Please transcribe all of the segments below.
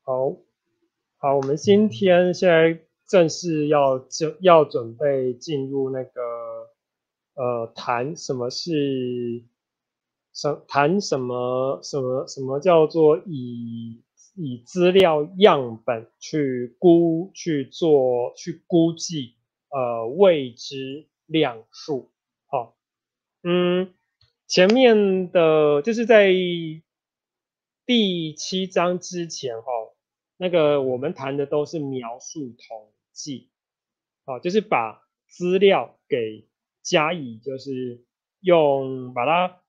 好，好，我们现在正式要准备进入那个谈什么是谈什么叫做以资料样本去估计未知量数。好，前面的就是在第7章之前哈，那个我们谈的都是描述统计，啊，就是把资料给加以，就是把它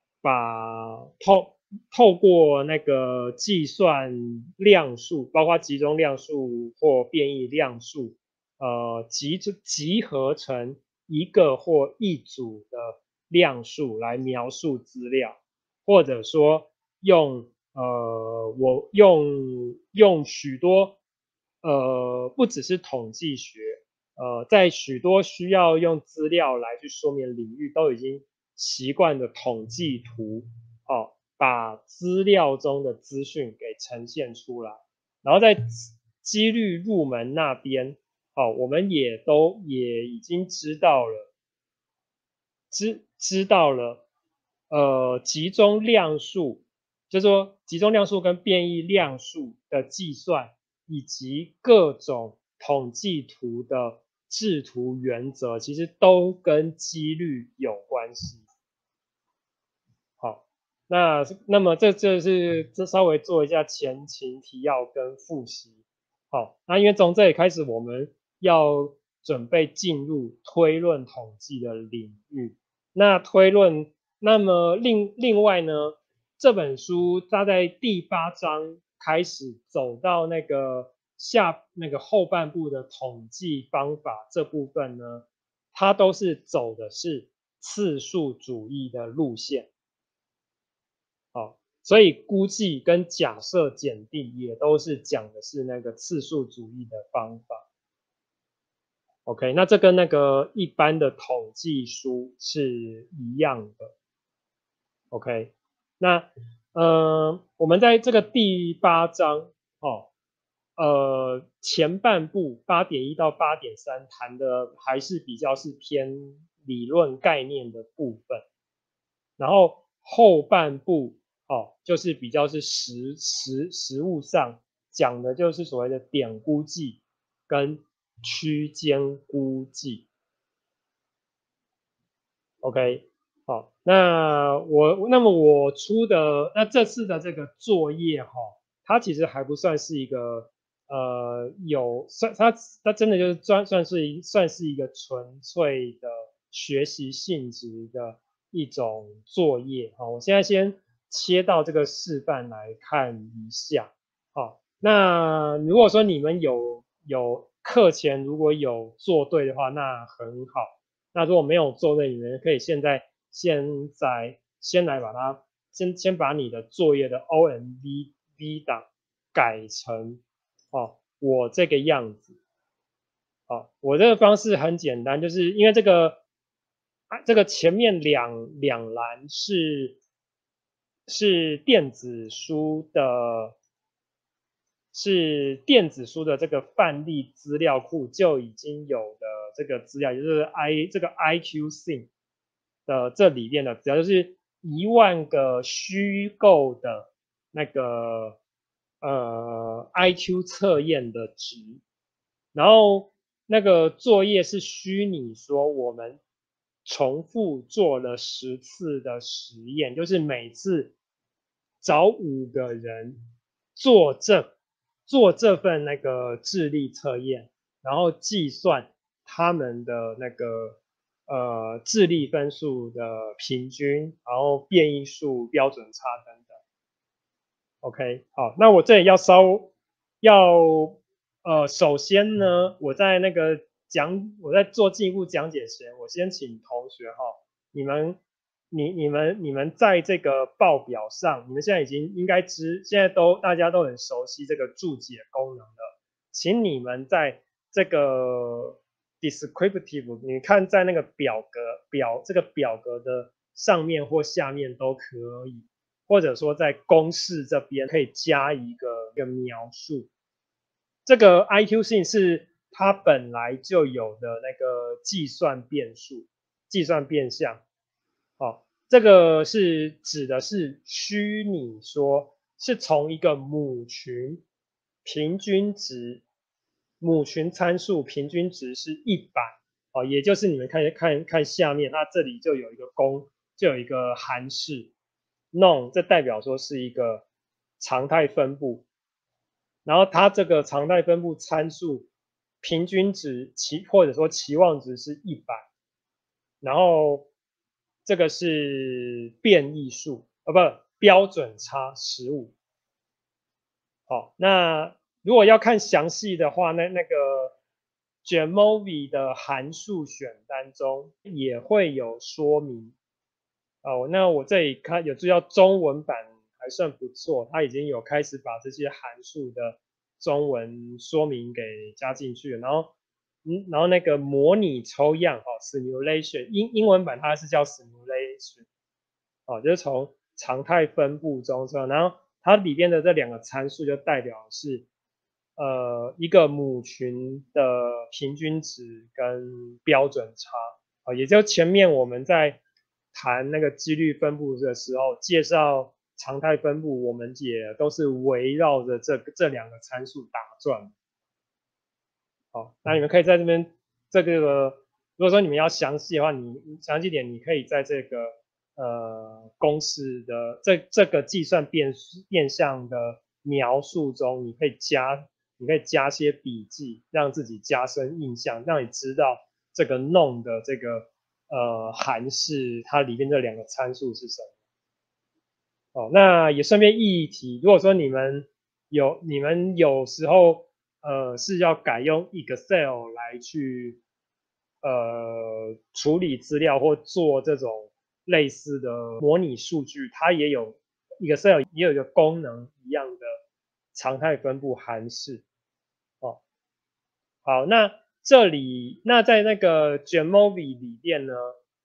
透过那个计算量数，包括集中量数或变异量数，集合成一个或一组的量数来描述资料，或者说我用许多不只是统计学，在许多需要用资料来去说明领域都已经习惯的统计图，哦，把资料中的资讯给呈现出来，然后在几率入门那边，哦，我们也已经知道了，集中量数，就是说集中量数跟变异量数的计算，以及各种统计图的制图原则，其实都跟几率有关系。好，那么这稍微做一下前情提要跟复习。好，那因为从这里开始，我们要准备进入推论统计的领域。那推论，那么另外呢，这本书它在第8章开始走到那个后半部的统计方法这部分呢，它都是走的是次数主义的路线。好，所以估计跟假设检定也都是讲的是那个次数主义的方法。OK，那这跟那个一般的统计书是一样的。OK，那我们在这个第8章哦，前半部8.1到8.3谈的还是比较是偏理论概念的部分，然后后半部哦，就是比较是实物上讲的，就是所谓的点估计跟区间估计。OK，好，那么我出的这次的这个作业哈，它其实还不算是一个它真的就是算是一个纯粹的学习性质的一种作业。好，我现在先切到这个示范来看一下。好，那如果说你们有课前如果有做对的话，那很好。那如果没有做对，你们可以先来把它先把你的作业的 OMV 档改成我这个样子。我这个方式很简单，就是因为这个前面两栏是电子书的这个范例资料库就已经有的这个资料，就是这个 IQSIM 的这里面的资料，就是10000个虚构的那个IQ 测验的值，然后那个作业是虚拟说我们重复做了10次的实验，就是每次找5个人做这份那个智力测验，然后计算他们的那个智力分数的平均，然后变异数、标准差等等。OK， 好，那我这里首先呢，我在做进一步讲解前，我先请同学你们在这个报表上，你们现在应该现在大家都很熟悉这个注解功能了，请你们在这个 descriptive， 你看在那个这个表格的上面或下面都可以。 或者说在公式这边可以加一个描述。这个 IQSIM 是它本来就有的那个计算变数、计算变项。哦，这个是指的是虚拟说是从一个母群平均值，母群参数平均值是100，哦，也就是你们看下面，它这里就有一个就有一个函式 non， 这代表说是一个常态分布，然后它这个常态分布参数平均值或者说期望值是100，然后这个是变异数，不，标准差15。好，那如果要看详细的话，那个 Jamovi 的函数选单中也会有说明。哦，那我这里看有注意到中文版还算不错，它已经有开始把这些函数的中文说明给加进去了。然后那个模拟抽样，simulation，英文版它是叫 simulation，就是从常态分布中抽，然后它里边的这2个参数就代表的是一个母群的平均值跟标准差，也就前面我们在谈那个几率分布的时候，介绍常态分布，我们也都是围绕着这2个参数打转。好，那你们可以在这边如果说你们要详细的话，你详细点，你可以在这个公式的这个计算变项的描述中，你可以加些笔记，让自己加深印象，让你知道这个 non 的这个函式它里面这2个参数是什么。哦，那也顺便一提，如果说你们有时候是要改用 Excel 来去处理资料或做这种类似的模拟数据，它也有 Excel 也有一个功能一样的常态分布函式。哦，好，那在那个 Jamovi 里面呢，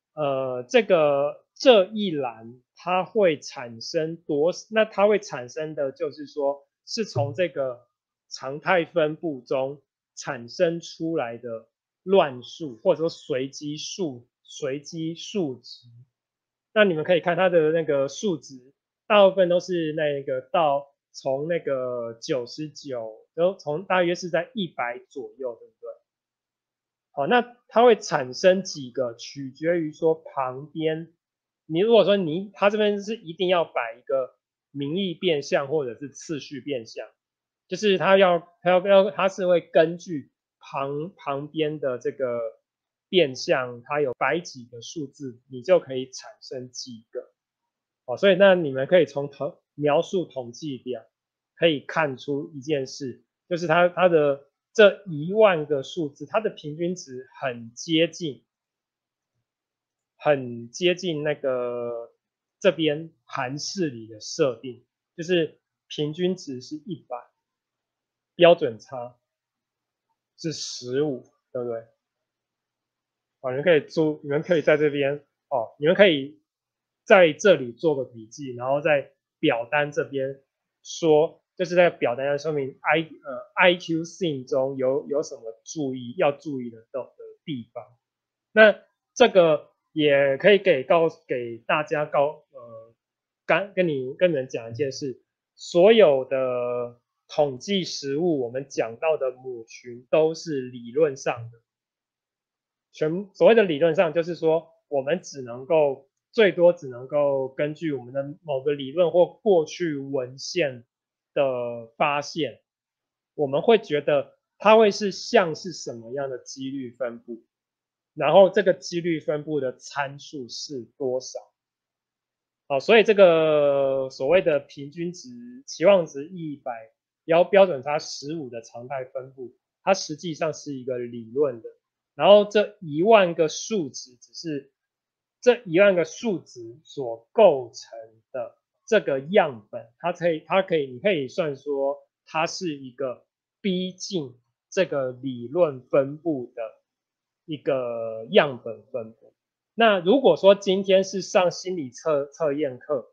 这一栏它会产生那它会产生的就是说，是从这个常态分布中产生出来的乱数，或者说随机数值。那你们可以看它的那个数值，大部分都是那个从那个99，然后大约是在100左右，对不对？好，那它会产生几个，取决于说旁边，你如果说它这边是一定要摆一个名义变项或者是次序变项，就是它是会根据旁边的这个变项，它有摆几个数字，你就可以产生几个。所以那你们可以从描述统计表可以看出一件事，就是它的这10000个数字，它的平均值很接近那个这边函式里的设定，就是平均值是100，标准差是15，对不对？你们可以在这边你们可以在这里做个笔记，然后在表单这边说，就是在表单上说明IQSIM 中有什么要注意的地方。那这个也可以给大家跟你们讲一件事，所有的统计实务我们讲到的母群都是理论上的。所谓的理论上就是说，我们最多只能够根据我们的某个理论或过去文献的发现，我们会觉得它会是像是什么样的几率分布，然后这个几率分布的参数是多少。所以这个所谓的平均值、期望值100、标准差15的常态分布，它实际上是一个理论的。然后这10000个数值只是这10000个数值所构成的这个样本，你可以算说它是一个逼近这个理论分布的一个样本分布。那如果说今天是上心理测验课，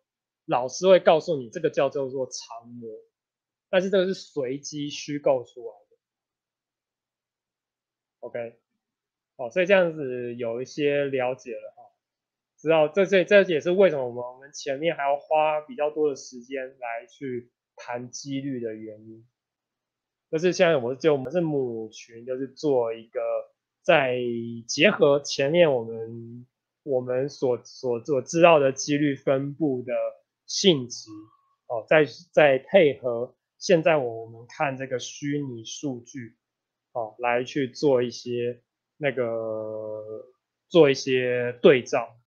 老师会告诉你这个叫做常模，但是这个是随机虚构出来的。OK， 好，所以这样子有一些了解了哈，知道这也是为什么我们前面还要花比较多的时间来去谈几率的原因。就是现在我们是母群，就是做一个在结合前面我们所知道的几率分布的性质哦，再配合现在我们看这个虚拟数据哦，来去做一些对照。